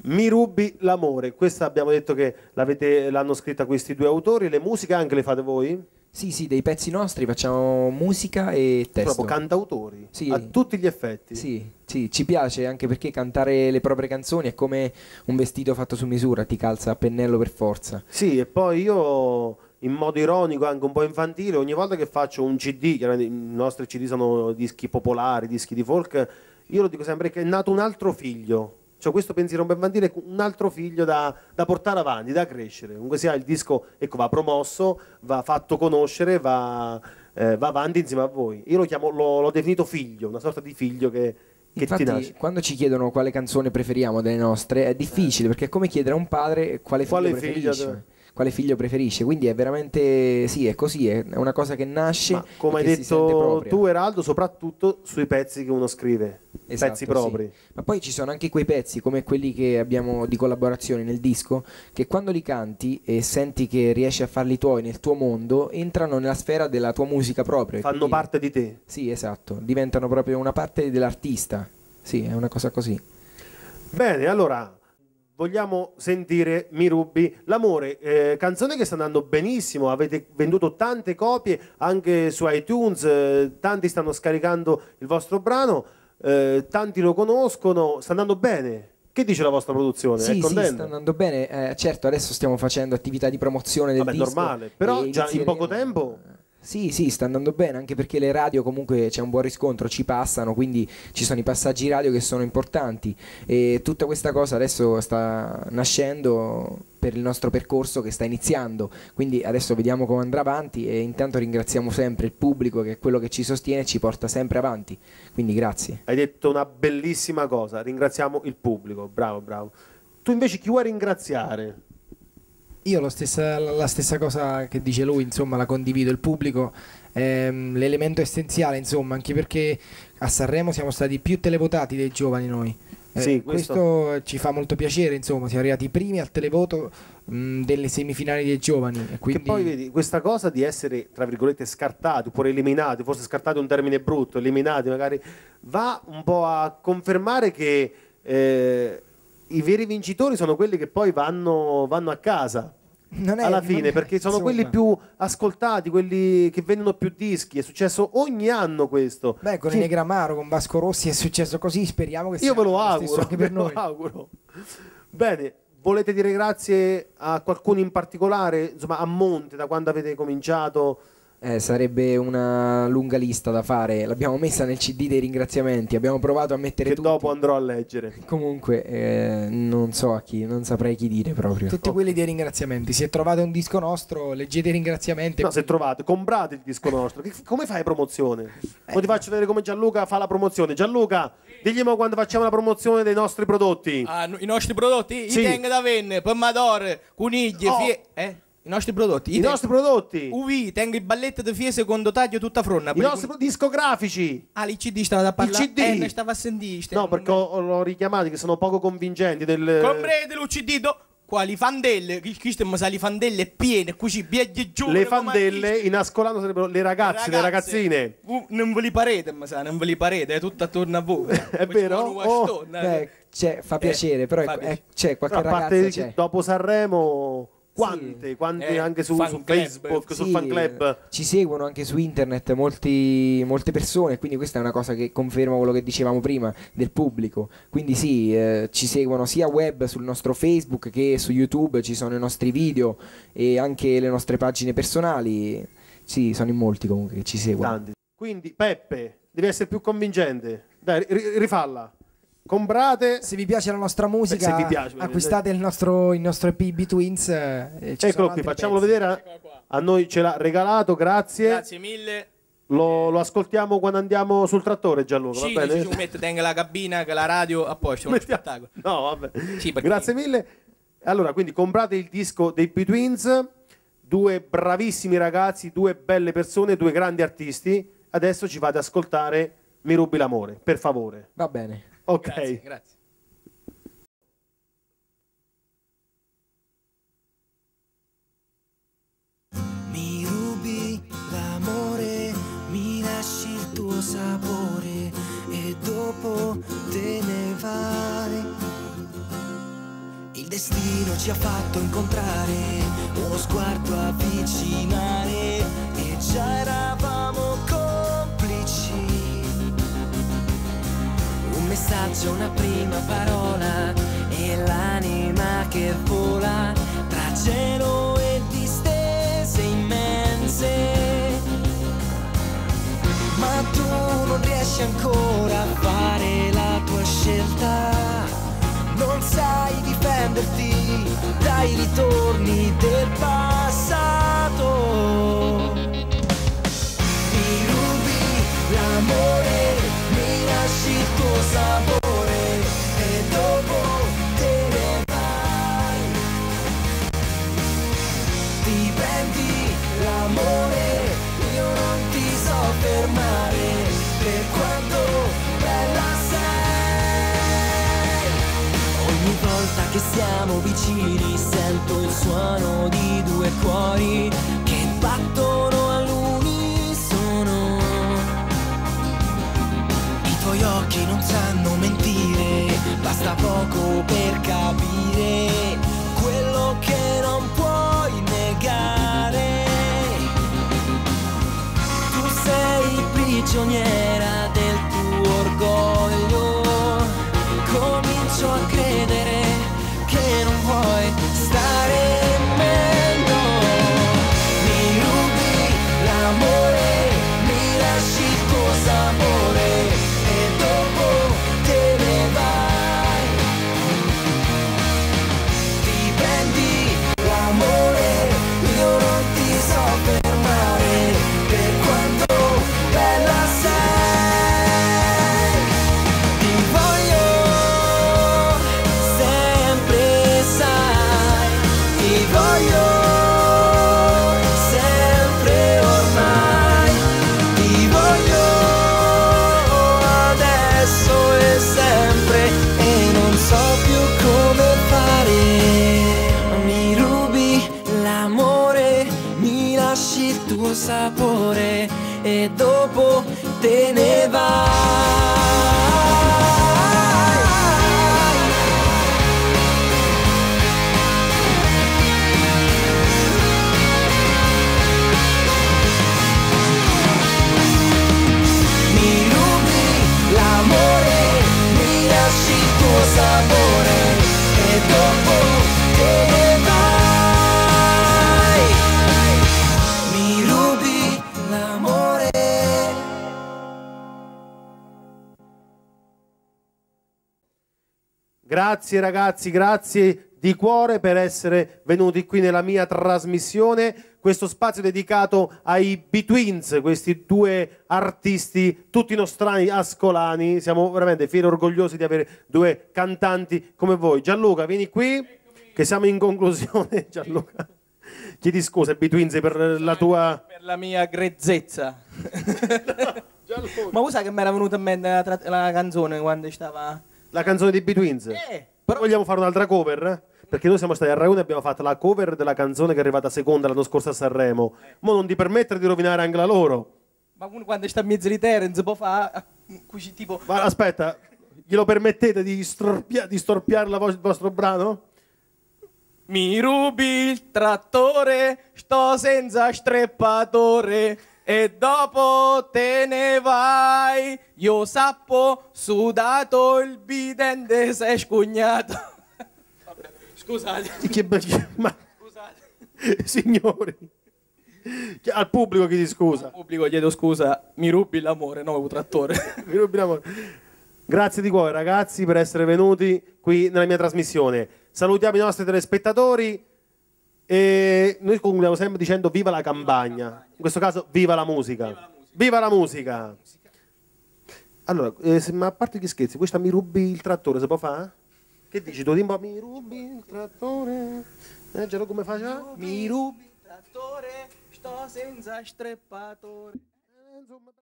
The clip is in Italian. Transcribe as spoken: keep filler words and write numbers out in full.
Mi rubi l'amore, questa abbiamo detto che l'avete, l'hanno scritta questi due autori, le musiche anche le fate voi? Sì, sì, dei pezzi nostri, facciamo musica e testo. Proprio cantautori, sì, a tutti gli effetti. Sì, sì, ci piace anche perché cantare le proprie canzoni è come un vestito fatto su misura, ti calza a pennello per forza. Sì, e poi io in modo ironico, anche un po' infantile, ogni volta che faccio un C D, chiaramente i nostri C D sono dischi popolari, dischi di folk, io lo dico sempre che è nato un altro figlio. Cioè questo pensiero un po' infantile, un altro figlio da, da portare avanti, da crescere. Comunque sia il disco, ecco, va promosso, va fatto conoscere, va, eh, va avanti insieme a voi. Io lo chiamo, l'ho, l'ho definito figlio, una sorta di figlio che, che Infatti, ti nasce. quando ci chiedono quale canzone preferiamo delle nostre, è difficile, eh. perché è come chiedere a un padre quale figlio quale preferisce. Figlio quale figlio preferisce, quindi è veramente, sì, è così, è una cosa che nasce. Ma come e hai che si sente detto propria. tu, Eraldo, soprattutto sui pezzi che uno scrive, Esatto, pezzi propri. Sì. Ma poi ci sono anche quei pezzi come quelli che abbiamo di collaborazione nel disco, che quando li canti e senti che riesci a farli tuoi nel tuo mondo, entrano nella sfera della tua musica propria. Fanno quindi, parte di te. Sì, esatto, diventano proprio una parte dell'artista. Sì, è una cosa così. Bene, allora vogliamo sentire Mi rubi l'amore, eh, canzone che sta andando benissimo, avete venduto tante copie anche su iTunes, eh, tanti stanno scaricando il vostro brano, eh, tanti lo conoscono, sta andando bene. Che dice la vostra produzione? Sì, è sì, sta andando bene, eh, certo adesso stiamo facendo attività di promozione del Vabbè, disco. normale, però già in poco tempo... Sì, sì, sta andando bene, anche perché le radio comunque c'è un buon riscontro, ci passano, quindi ci sono i passaggi radio che sono importanti e tutta questa cosa adesso sta nascendo per il nostro percorso che sta iniziando, quindi adesso vediamo come andrà avanti e intanto ringraziamo sempre il pubblico che è quello che ci sostiene e ci porta sempre avanti, quindi grazie. Hai detto una bellissima cosa, ringraziamo il pubblico, bravo, bravo. Tu invece chi vuoi ringraziare? Io lo stessa, la stessa cosa che dice lui, insomma, la condivido, il pubblico è l'elemento essenziale, insomma, anche perché a Sanremo siamo stati più televotati dei giovani noi. Eh, sì, questo... questo ci fa molto piacere, insomma, siamo arrivati i primi al televoto mh, delle semifinali dei giovani. E quindi... Che poi vedi, questa cosa di essere, tra virgolette, scartati, oppure eliminati, forse scartati è un termine brutto, eliminati magari, va un po' a confermare che... Eh, i veri vincitori sono quelli che poi vanno, vanno a casa non è, alla fine, è, perché sono insomma... quelli più ascoltati, quelli che vendono più dischi. È successo ogni anno questo. Beh, con Chi... i Negramaro, con Vasco Rossi è successo così, speriamo che sia io ve lo lo auguro, anche per ve lo noi. auguro. Bene, volete dire grazie a qualcuno in particolare, insomma, a monte, da quando avete cominciato? Eh, sarebbe una lunga lista da fare, l'abbiamo messa nel C D dei ringraziamenti, abbiamo provato a mettere che tutti. dopo andrò a leggere. Comunque eh, non so a chi, non saprei chi dire proprio. Tutti quelli dei ringraziamenti. Se trovate un disco nostro, leggete i ringraziamenti. No, se trovate, comprate il disco nostro. Che, come fai promozione? Eh, Mo ti faccio vedere come Gianluca fa la promozione. Gianluca, digli mo quando facciamo la promozione dei nostri prodotti. Ah, i nostri prodotti? Sì. I tengo da venne, pomodoro, coniglie, Oh. fie... Eh? I nostri prodotti. I nostri prodotti. Uvi, tengo i balletti di fie secondo taglio tutta fronna. I nostri pro- discografici. Ah, il C D stava da parlare. Il C D. Eh, ne stava a sentire. No, perché ho, ho- l'ho richiamati che sono poco convincenti del... Comprate lo C D do... Quali fandelle? Questo mi sa le fandelle piene, così biegli giù. Le fandelle in ascolano sarebbero le ragazze, le, ragazzine. Uh, non ve li parete, ma sa, non ve li parete, è tutto attorno a voi. È vero? Oh, beh, c'è, fa piacere, eh, però fa è, piacere. è, c'è qualche Però a parte ragazza c'è. dopo Sanremo, quante, Sì. quante Eh, anche su, fan su club. Facebook, sul Sì, fan club. ci seguono anche su internet molti, molte persone, quindi questa è una cosa che conferma quello che dicevamo prima del pubblico. Quindi sì, eh, ci seguono sia web sul nostro Facebook che su YouTube, ci sono i nostri video e anche le nostre pagine personali. Sì, sono in molti comunque che ci seguono. Tanti. Quindi Peppe, devi essere più convincente. Dai, ri- rifalla. Comprate. Se vi piace la nostra musica, Eh, se vi piace, acquistate il nostro, il nostro E P B Twins. eh, e ci Eccolo sono qui, altri facciamolo pezzi. vedere. A noi ce l'ha regalato, grazie. Grazie mille. Lo, lo ascoltiamo quando andiamo sul trattore, Gianluca, Sì, va bene? ci metto tengo la cabina, che la radio a posto, è uno Mettiamo- spettacolo. No, vabbè. Sì, perché- Grazie mille. Allora, quindi comprate il disco dei P-Twins, due bravissimi ragazzi, due belle persone, due grandi artisti. Adesso ci fate ascoltare Mi rubi l'amore, per favore. Va bene. Ok. Grazie, grazie. Mi rubi l'amore, mi lasci il tuo sapore e dopo te ne vai. Il destino ci ha fatto incontrare, uno sguardo avvicinare e già eravamo complici. Un messaggio, una prima parola e l'anima che vola tra cielo e distese immense. Ma tu non riesci ancora a fare la tua scelta, non sai difenderti dai ritorni del passato. Mi rubi l'amore, mi lasci il tuo sapore e dopo te ne vai. Ti prendi l'amore, io non ti so fermare per quanto bella sei. Ogni volta che siamo vicini sento il suono di due cuori che battono all'unisono. I tuoi occhi non sanno mentire, basta poco per capire quello che non puoi negare. Tu sei prigioniera del tuo orgoglio, comincio a credere che non vuoi stare meglio. Mi rubi l'amore, mi lasci il tuo sapore e dopo te ne vai. Ti prendi l'amore, io non ti so fermare per quanto bella sei. Ti voglio sempre, sai, ti voglio sempre ormai, ti voglio adesso e sempre e non so più come fare. Mi rubi l'amore, mi lasci il tuo sapore e dopo te ne vai. Mi rubi l'amore, mi lasci il tuo sapore e dopo te ne vai. Mi rubi l'amore. Grazie ragazzi, grazie di cuore per essere venuti qui nella mia trasmissione. Questo spazio dedicato ai B-Twins, questi due artisti tutti nostrani ascolani. Siamo veramente fieri e orgogliosi di avere due cantanti come voi. Gianluca, vieni qui, che siamo in conclusione. Gianluca, chiedi scusa ai B-Twins per la tua... Per la mia grezzezza. Ma usa che mi era venuta in mente la, tra- la canzone quando stava... La canzone dei B-Twins? Eh, Però vogliamo fare un'altra cover? Perché noi siamo stati a Rai uno e abbiamo fatto la cover della canzone che è arrivata seconda l'anno scorso a Sanremo. Ma non ti permettere di rovinare anche la loro. Ma uno quando sta in mezzo di terra non si può fare così tipo... Ma aspetta, glielo permettete di, storpia- di storpiare la vo- il vostro brano? Mi rubi il trattore, sto senza streppatore e dopo te ne vai. Io sappo, sudato il bidente, sei scugnato. Vabbè, scusate. Che be- ma Scusate. signori, Chi- al pubblico chiedi scusa. Al pubblico chiedo scusa, mi rubi l'amore, no, un trattore. Mi rubi l'amore. Grazie di cuore ragazzi per essere venuti qui nella mia trasmissione. Salutiamo i nostri telespettatori e noi concludiamo sempre dicendo viva la campagna. In questo caso viva la musica. Viva la musica. Allora, eh, se- ma a parte gli scherzi, questa mi rubi il trattore, si può fare? Che dici tu? Dimmi, mi rubi il trattore? Eh, Gelo, come faccia? Mi rubi il trattore, sto senza streppatore. Eh, insomma...